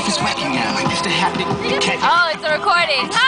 life is wacky now. I used to have to catch. Oh, it's a recording.